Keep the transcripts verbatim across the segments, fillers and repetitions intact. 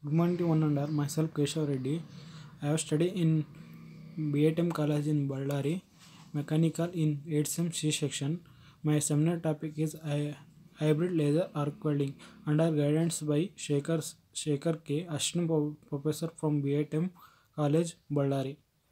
Good morning to one and all. Myself Keshava Reddy. I have studied in bitm college in Ballari, mechanical in eighth sem C section. My seminar topic is hy- hybrid laser arc welding under guidance by Shekhar Shekhar K, assistant pro- professor from bitm college Ballari.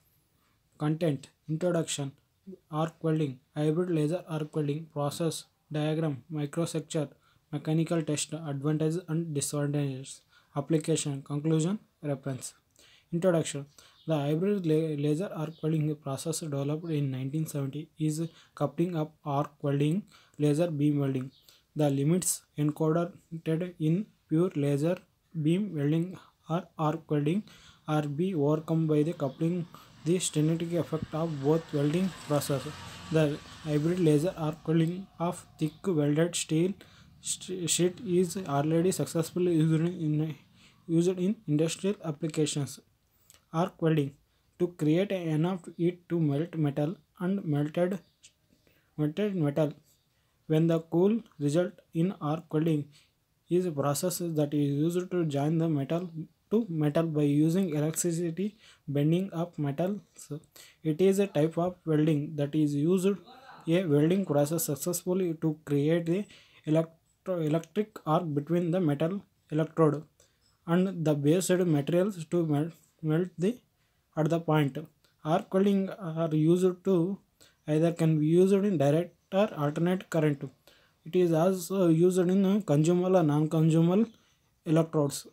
Content: Introduction, arc welding, hybrid laser arc welding, process, diagram, microstructure, mechanical test, advantages and disadvantages, application, conclusion, reference. Introduction: The hybrid la- laser arc welding process developed in nineteen seventy is coupling up arc welding, laser beam welding. The limits encoded in pure laser beam welding or arc welding are be overcome by the coupling the static effect of both welding processes. The hybrid laser arc welding of thick welded steel st- sheet is already successfully used in, used in industrial applications. Arc welding: To create enough heat to melt metal and melted melted metal. When the cool result in arc welding is a process that is used to join the metal to metal by using electricity bending of metals. It is a type of welding that is used a welding process successfully to create a electro- electric arc between the metal electrode and the base materials to melt, melt the at the point. Arc welding are used to either can be used in direct or alternate current. It is also used in consumable and non-consumable electrodes.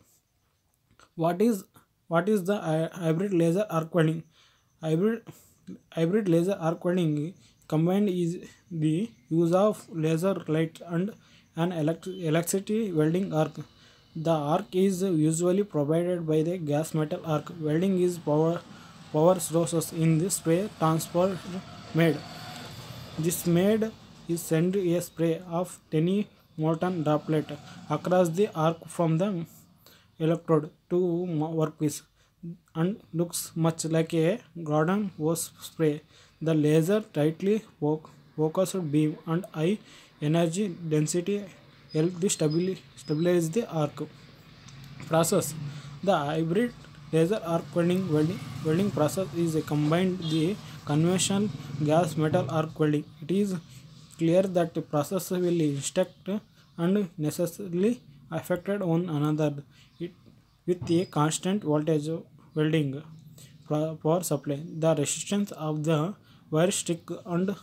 What is what is the hy- hybrid laser arc welding? Hybrid hybrid laser arc welding combined is the use of laser light and an elect- electricity welding arc. The arc is usually provided by the gas metal arc. Welding is power power sources in the spray transfer made. This made is send a spray of tiny molten droplet across the arc from the electrode to workpiece and looks much like a garden hose spray. The laser tightly fo- focused beam and high energy density help the stabili- stabilize the arc. Process: The hybrid laser arc welding, welding, welding process is a combined the conventional gas metal arc welding. It is clear that the process will instruct and necessarily affected one another it, with a constant voltage welding pro- power supply. The resistance of the wire stick and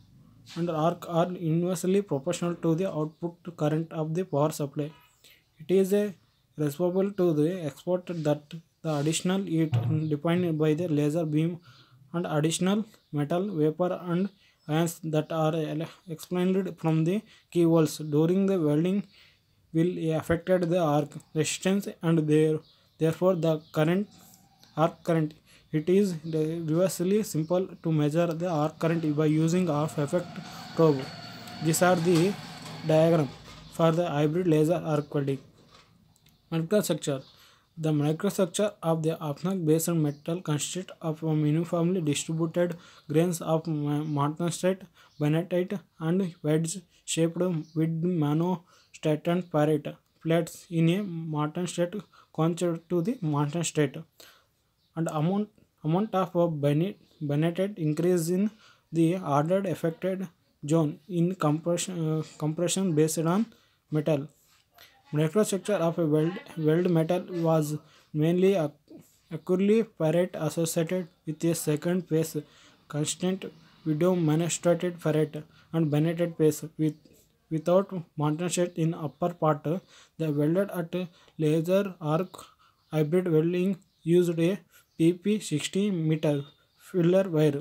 and arc are inversely proportional to the output current of the power supply. It is a responsible to the export that the additional heat defined by the laser beam and additional metal vapor and ions that are ele- explained from the key holes during the welding will affected the arc resistance and there, therefore the current arc current. It is reversibly simple to measure the arc current by using half effect probe. These are the diagram for the hybrid laser arc welding. Microstructure: The microstructure of the optic-based metal consists of uniformly distributed grains of ma- martenstrate, bentonite, and wedge-shaped with monostraton ferrite plates in a martenstrate concave to the martenstrate. And amount amount of bennet bentonite increase in the ordered affected zone in compression uh, compression based on metal. Microstructure of a weld, weld metal was mainly ac- acutely ferrite associated with a second phase constant widow monostrated ferrite and bentonite phase with without martenstrate in upper part. The welded at laser arc hybrid welding used a P P sixty meter filler wire.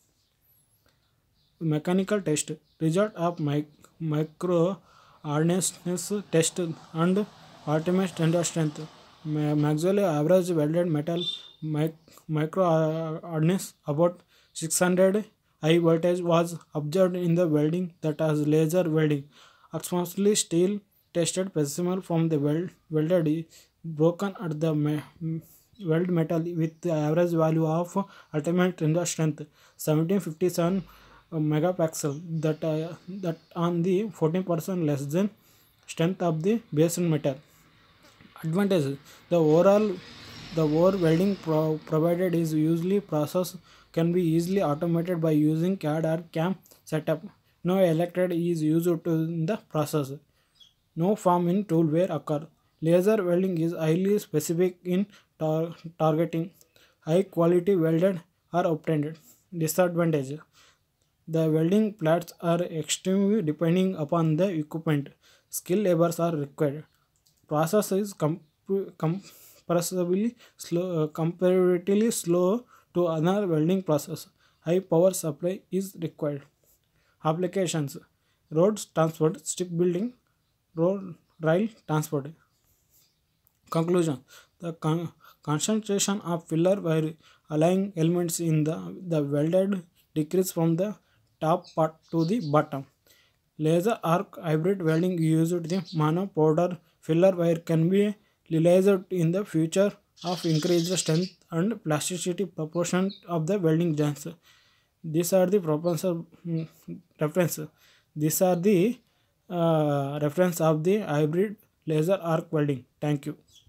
Mechanical test: Result of mic- micro hardness test and ultimate tender strength. Ma- Maxwell average welded metal mic- micro hardness about six hundred. High voltage was observed in the welding that has laser welding. Approximately steel tested specimen from the weld, welded is broken at the me- weld metal with the average value of ultimate tender strength seventeen fifty-seven megapixel that uh, that on the fourteen percent less than strength of the base metal. Advantages: the overall the overall welding pro- provided is usually process can be easily automated by using C A D or C A M setup. No electrode is used to in the process. No form in tool wear occur. Laser welding is highly specific in tar- targeting. High quality welded are obtained. Disadvantage: the welding plats are extremely depending upon the equipment. Skilled labors are required. Process is com- compressibly slow, uh, comparatively slow to other welding process. High power supply is required. Applications: roads transport, stick building, road rail transport. Conclusion: the con- concentration of filler wire allying elements in the, the welded decrease from the top part to the bottom. Laser arc hybrid welding used the mono powder filler wire can be realized in the future of increased strength and plasticity proportion of the welding joints. These are the proposal mm, reference. These are the uh, reference of the hybrid laser arc welding. Thank you.